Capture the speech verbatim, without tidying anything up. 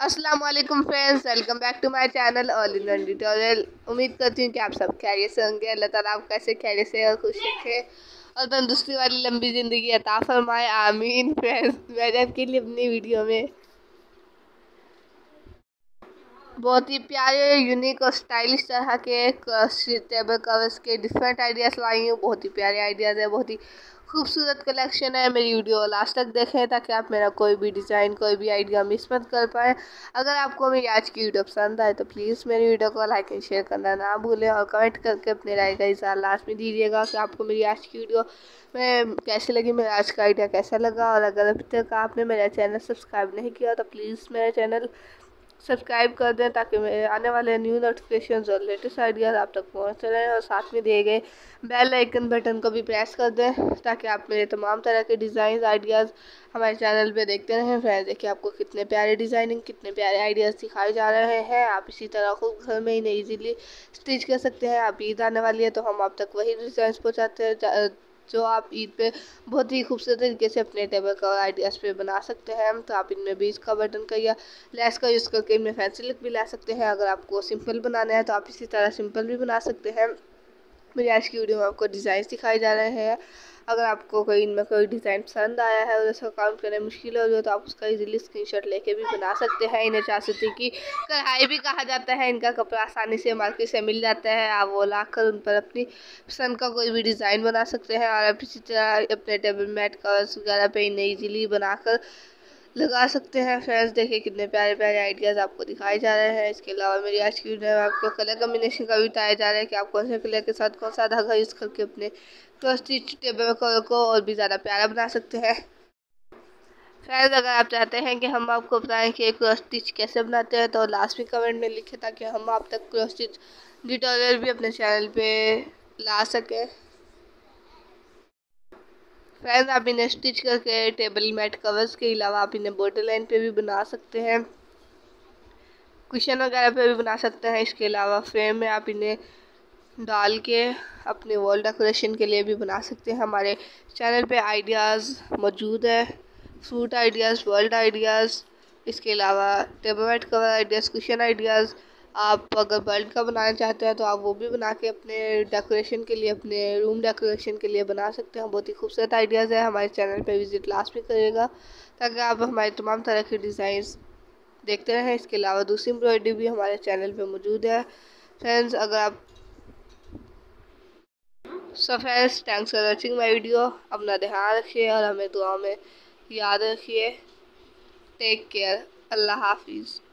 अस्सलाम वालेकुम friends, welcome back to my channel all in one tutorial. उम्मीद करती हूँ कि आप सब खैरियत से होंगे। अल्लाह ताला आप कैसे खैरियत से और खुश रखे और तंदुरुस्ती वाली लंबी ज़िंदगी अता फरमाए, आमीन। फ्रेंड्स, मैंने आपके लिए अपनी वीडियो में बहुत ही प्यारे, यूनिक और स्टाइलिश तरह के टेबल कवर्स के डिफरेंट आइडियाज़ लाई हूँ। बहुत ही प्यारे आइडियाज़ है, बहुत ही खूबसूरत कलेक्शन है। मेरी वीडियो लास्ट तक देखें ताकि आप मेरा कोई भी डिज़ाइन, कोई भी आइडिया मिस मत कर पाएँ। अगर आपको मेरी आज की वीडियो पसंद आए तो प्लीज़ मेरी वीडियो को लाइक एंड शेयर करना ना भूलें और कमेंट करके अपने राय का इज़हार लास्ट में दीजिएगा कि आपको मेरी आज की वीडियो में कैसे लगी, मेरा आज का आइडिया कैसा लगा। और अगर अभी तक आपने मेरा चैनल सब्सक्राइब नहीं किया तो प्लीज़ मेरा चैनल सब्सक्राइब कर दें ताकि मेरे आने वाले न्यू नोटिफिकेशन और लेटेस्ट आइडियाज़ आप तक पहुंच रहें। और साथ में दिए गए बेल आइकन बटन को भी प्रेस कर दें ताकि आप मेरे तमाम तरह के डिज़ाइन आइडियाज़ हमारे चैनल पे देखते रहें। फ्रेंड्स, देखिए आपको कितने प्यारे डिज़ाइनिंग, कितने प्यारे आइडियाज़ दिखाए जा रहे हैं। आप इसी तरह खुद घर में ही ईजीली स्टिच कर सकते हैं। आप ईद आने वाली है तो हम आप तक वही डिज़ाइन पहुँचाते हैं जो आप ईद पे बहुत ही खूबसूरत तरीके से अपने टेबल का आइडियाज़ पे बना सकते हैं। तो आप इनमें बीच का बटन का या लेस का यूज़ करके इनमें फैंसी लुक भी ला सकते हैं। अगर आपको सिंपल बनाना है तो आप इसी तरह सिंपल भी बना सकते हैं। मेरी आज की वीडियो में आपको डिज़ाइन दिखाए जा रहे हैं। अगर आपको कोई इनमें कोई डिज़ाइन पसंद आया है और उसका काउंट करने मुश्किल हो रही हो तो आप उसका इजीली स्क्रीनशॉट लेके भी बना सकते हैं। इन्हें चाहते की कढ़ाई भी कहा जाता है। इनका कपड़ा आसानी से मार्केट से मिल जाता है। आप वो ला कर उन पर अपनी पसंद का कोई भी डिज़ाइन बना सकते हैं। और आप इसी तरह अपने टेबल मैट कवर्स वगैरह पे इन्हें ईजीली बनाकर लगा सकते हैं। फ्रेंड्स, देखिए कितने प्यारे प्यारे आइडियाज़ आपको दिखाए जा रहे हैं। इसके अलावा मेरी आज की वीडियो में आपको कलर कम्बिनेशन का भी बताया जा रहा है कि आप कौन से कलर के साथ कौन सा धागा यूज़ करके अपने क्रॉस स्टिच टेबल कलर को और भी ज़्यादा प्यारा बना सकते हैं। फ्रेंड्स, अगर आप चाहते हैं कि हम आपको बताएं कि क्रॉस स्टिच कैसे बनाते हैं तो लास्ट में कमेंट में लिखें ताकि हम आप तक क्रॉस स्टिच ट्यूटोरियल भी अपने चैनल पे ला सकें। फ्रेंड्स, आप इन्हें स्टिच करके टेबल मैट कवर्स के अलावा आप इन्हें बॉर्डर लाइन पे भी बना सकते हैं, कुशन वगैरह पे भी बना सकते हैं। इसके अलावा फ्रेम में आप इन्हें डाल के अपने वॉल डेकोरेशन के लिए भी बना सकते हैं। हमारे चैनल पे आइडियाज़ मौजूद है, फ्रूट आइडियाज़, वर्ल्ड आइडियाज़, इसके अलावा table mat cover ideas, cushion ideas. आप अगर बर्ड का बनाना चाहते हैं तो आप वो भी बना के अपने डेकोरेशन के लिए, अपने रूम डेकोरेशन के लिए बना सकते हैं। बहुत ही खूबसूरत आइडियाज़ है। हमारे चैनल पे विजिट लास्ट में करिएगा ताकि आप हमारे तमाम तरह के डिज़ाइंस देखते रहें। इसके अलावा दूसरी एम्ब्रॉयडरी भी हमारे चैनल पे मौजूद है। फ्रेंड्स, अगर आप so friends, thanks for watching my video. अपना ध्यान रखिए और हमें दुआ में याद रखिए। Take care. अल्लाह हाफिज़।